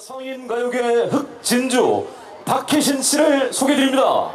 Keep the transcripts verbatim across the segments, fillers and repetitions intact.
성인가요계 흑진주 박혜신 씨를 소개드립니다.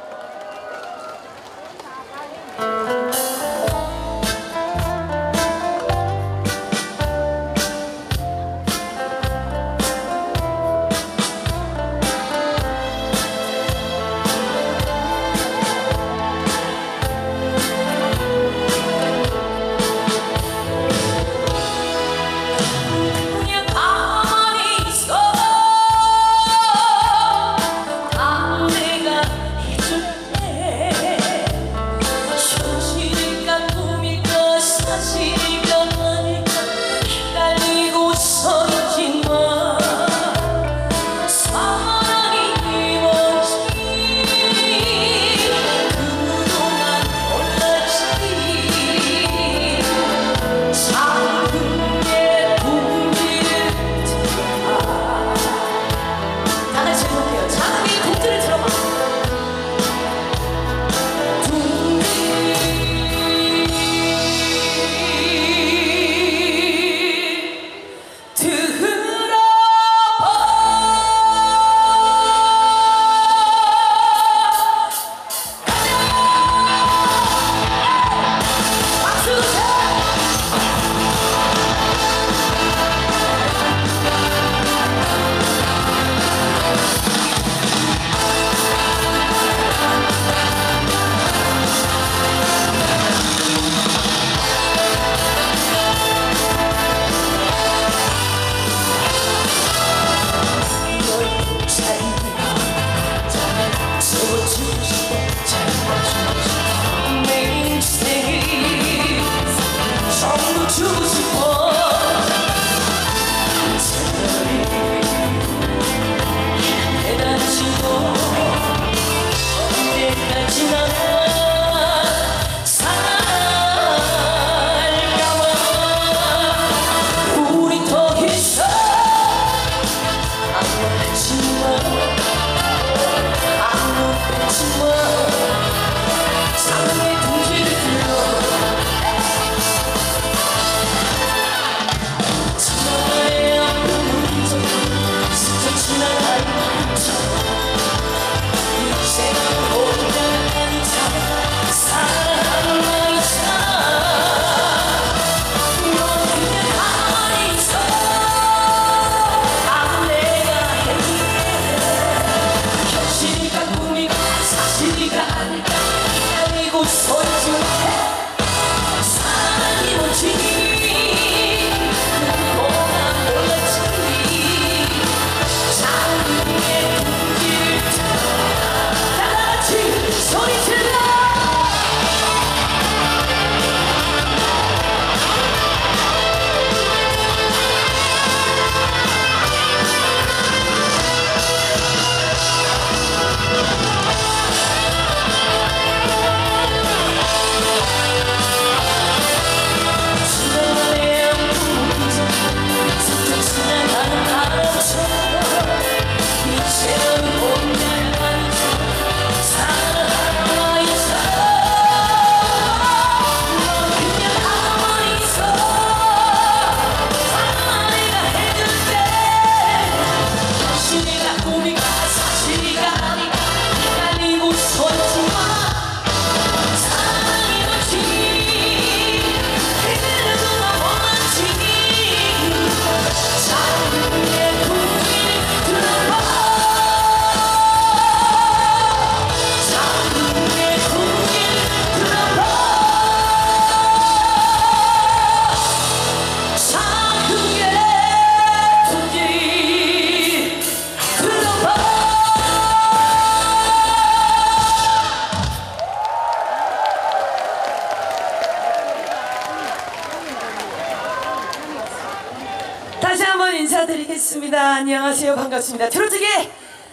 다시 한번 인사드리겠습니다. 안녕하세요. 반갑습니다. 트로트계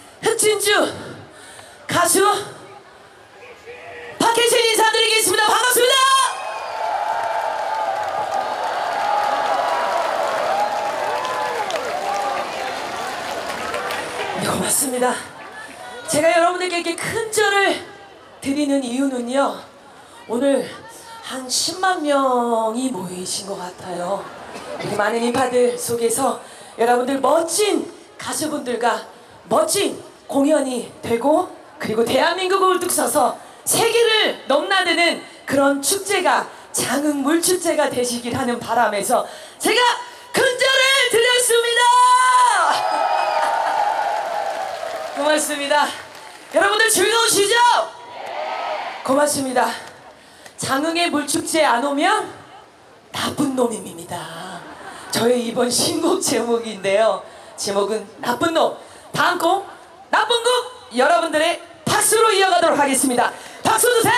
흑진주 가수 박혜신 인사드리겠습니다. 반갑습니다. 네, 고맙습니다. 제가 여러분들께 이렇게 큰 절을 드리는 이유는요, 오늘 한 십만 명이 모이신 것 같아요. 이렇게 많은 인파들 속에서 여러분들 멋진 가수분들과 멋진 공연이 되고 그리고 대한민국을 울뚝 서서 세계를 넘나드는 그런 축제가 장흥 물축제가 되시길 하는 바람에서 제가 근절을 드렸습니다. 고맙습니다. 여러분들 즐거우시죠? 고맙습니다. 장흥의 물축제 안 오면 나쁜 놈입니다. 저의 이번 신곡 제목인데요. 제목은 나쁜 놈. 다음 곡 나쁜 곡 여러분들의 박수로 이어가도록 하겠습니다. 박수 주세요.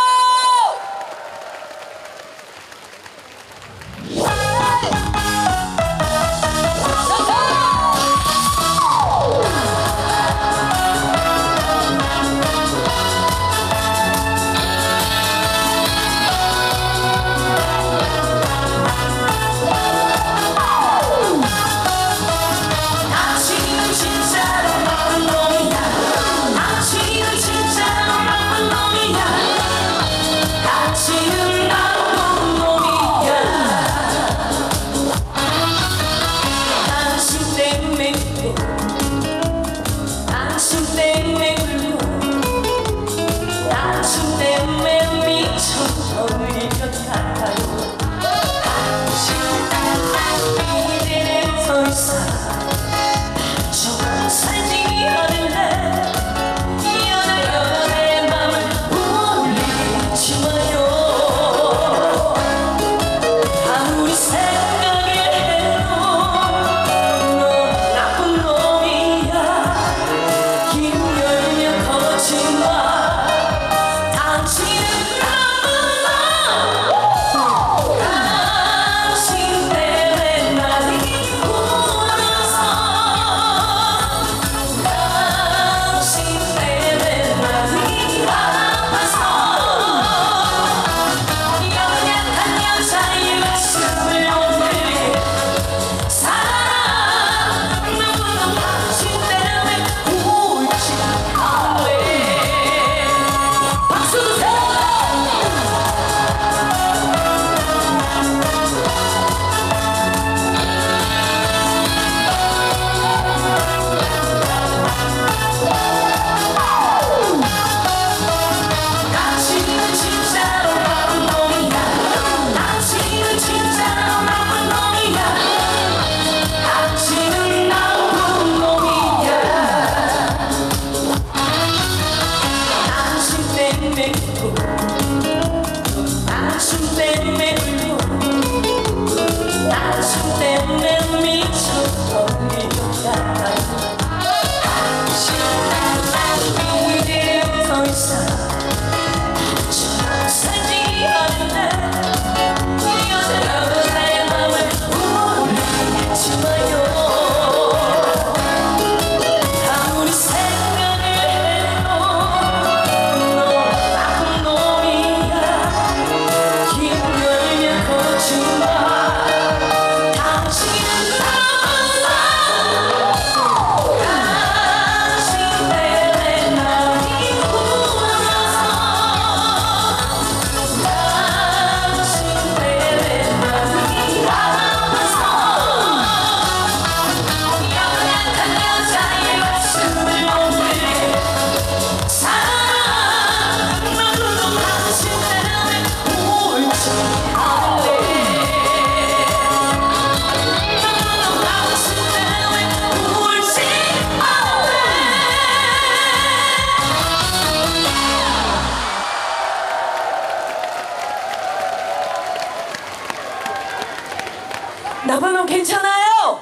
나쁜 놈 괜찮아요?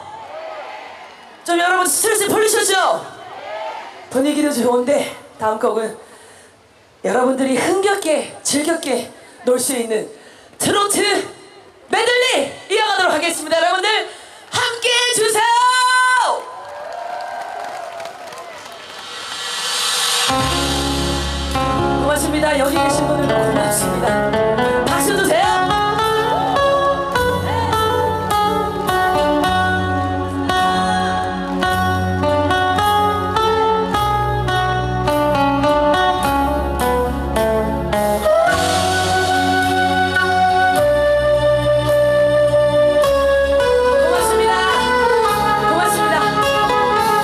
좀 여러분 스트레스 풀리셨죠? 분위기도 좋은데 다음 곡은 여러분들이 흥겹게 즐겁게 놀 수 있는 트로트 메들리 이어가도록 하겠습니다. 여러분들 함께 해주세요. 고맙습니다. 여기 계신 분들 고맙습니다. 박수 주세요. 고맙습니다. 고맙습니다.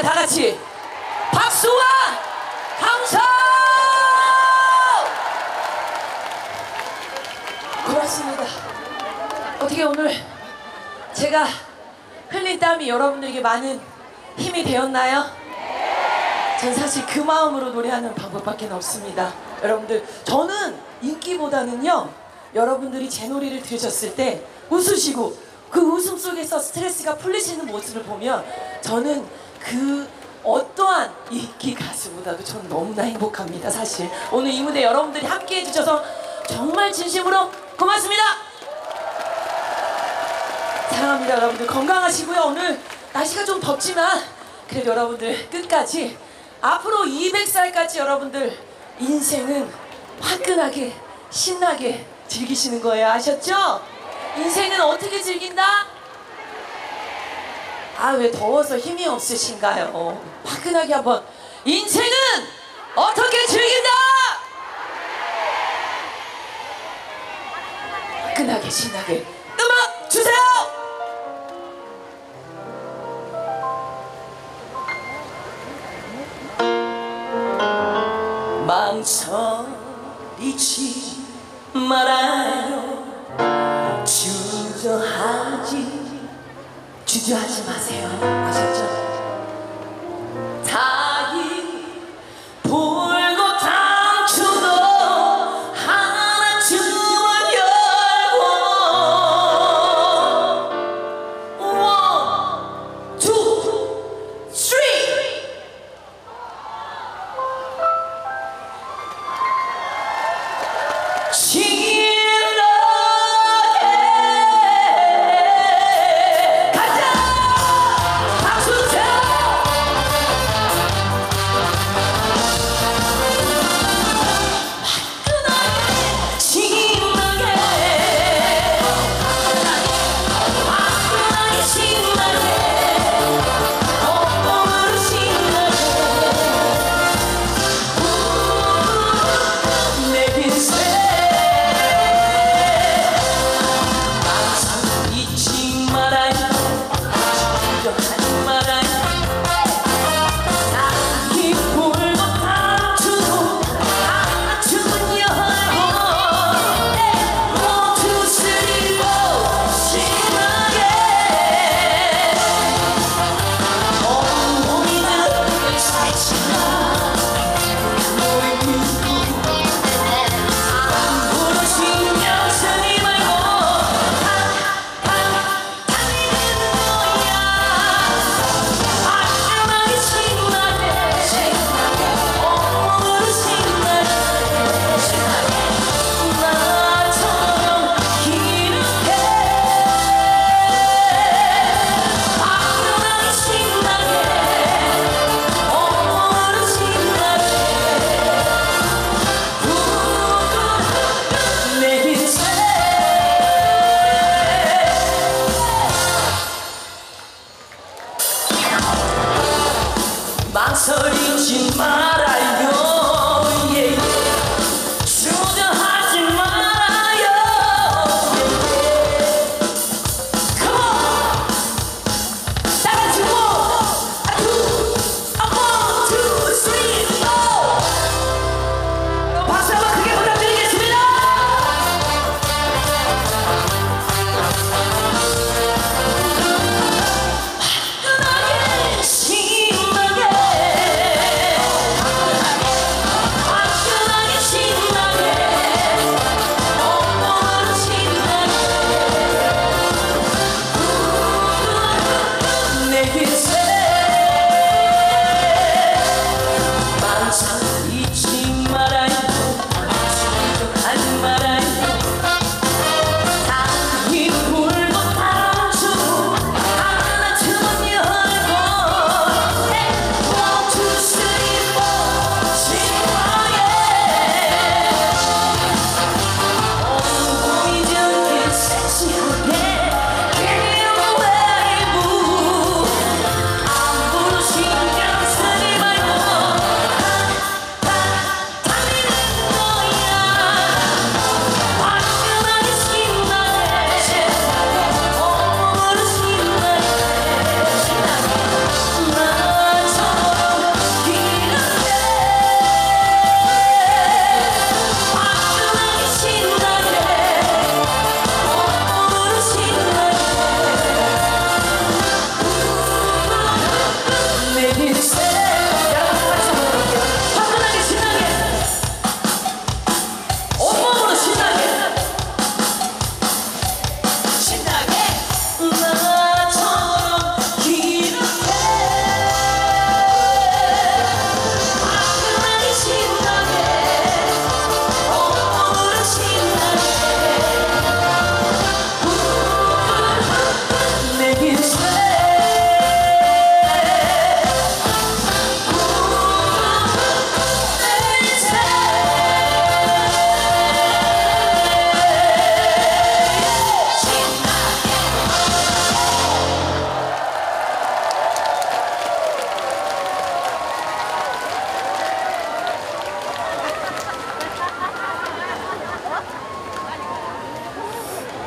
다 같이 박수와 감사! 고맙습니다. 어떻게 오늘 제가 흘린 땀이 여러분들에게 많은 힘이 되었나요? 전 사실 그 마음으로 노래하는 방법밖에 없습니다. 여러분들, 저는 인기보다는요, 여러분들이 제 노래를 들으셨을 때 웃으시고 그 웃음 속에서 스트레스가 풀리시는 모습을 보면 저는 그 어떠한 인기 가수보다도 저는 너무나 행복합니다. 사실 오늘 이 무대 여러분들이 함께 해주셔서 정말 진심으로 고맙습니다. 사랑합니다. 여러분들 건강하시고요. 오늘 날씨가 좀 덥지만 그래도 여러분들 끝까지 앞으로 이백 살까지 여러분들 인생은 화끈하게 신나게 즐기시는 거예요. 아셨죠? 인생은 어떻게 즐긴다? 아, 왜 더워서 힘이 없으신가요? 화끈하게 한번 인생은 어떻게 즐긴다? 화끈하게 신나게 음악 주세요! 망설이지 말아요. 주저하지 주저하지 마세요. 아셨죠? 닭이 불고 당초도 하나 주문 열고 원, 투, 쓰리 신나게 가자! 박수 주세요!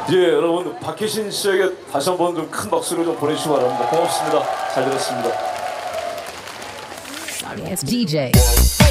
예, 여러분 박혜신 씨에게 다시 한번 좀 큰 박수를 좀 보내주시기 바랍니다. 고맙습니다. 잘 들었습니다. It's D J.